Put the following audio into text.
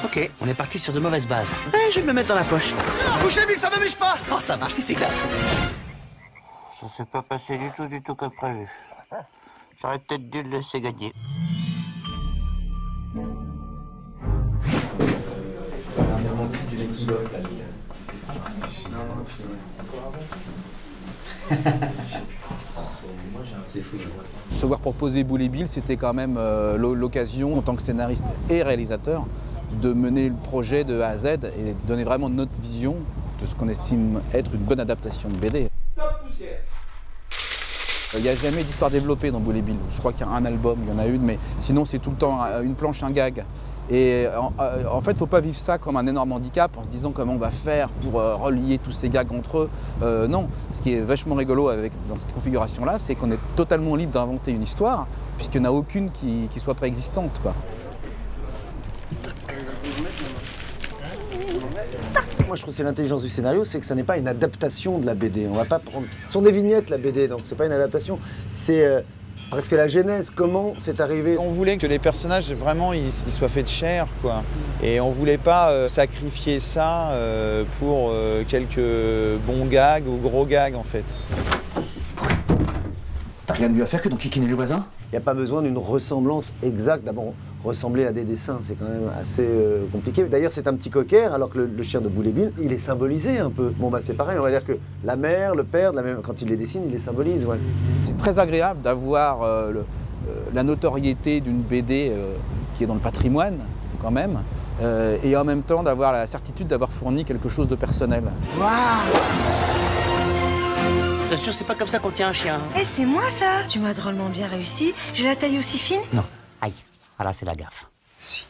Ok, on est parti sur de mauvaises bases. Je vais me mettre dans la poche. Bouchez Bill, ça m'amuse pas. Oh, ça marche, il s'éclate. Ça s'est pas passé du tout comme prévu. J'aurais peut-être dû le laisser gagner. Se voir proposer Boule et Bill, c'était quand même l'occasion, en tant que scénariste et réalisateur, de mener le projet de A à Z et de donner vraiment notre vision de ce qu'on estime être une bonne adaptation de BD. Il n'y a jamais d'histoire développée dans Boule et Bill. Je crois qu'il y a un album, il y en a une, mais sinon c'est tout le temps une planche, un gag. Et en fait, il ne faut pas vivre ça comme un énorme handicap en se disant comment on va faire pour relier tous ces gags entre eux. Non, ce qui est vachement rigolo dans cette configuration-là, c'est qu'on est totalement libre d'inventer une histoire, puisqu'il n'y en a aucune qui soit préexistante, quoi. Moi, je trouve que c'est l'intelligence du scénario, c'est que ça n'est pas une adaptation de la BD. On va pas prendre... Ce sont des vignettes, la BD, donc c'est pas une adaptation. C'est presque la genèse, comment c'est arrivé. On voulait que les personnages, vraiment, ils soient faits de chair, quoi. Et on voulait pas sacrifier ça pour quelques bons gags ou gros gags, en fait. T'as rien de mieux à faire que d'enquiquiner les voisins? Il n'y a pas besoin d'une ressemblance exacte. D'abord, ressembler à des dessins, c'est quand même assez compliqué. D'ailleurs, c'est un petit cocker, alors que le chien de Boule et Bill, il est symbolisé un peu. Bon, bah c'est pareil, on va dire que la mère, le père, quand il les dessine, il les symbolise, ouais. C'est très agréable d'avoir la notoriété d'une BD qui est dans le patrimoine, quand même, et en même temps d'avoir la certitude d'avoir fourni quelque chose de personnel. T'es sûr, c'est pas comme ça qu'on tient un chien? Eh, c'est moi ça! Tu m'as drôlement bien réussi. J'ai la taille aussi fine? Non. Aïe. Ah là, c'est la gaffe. Si.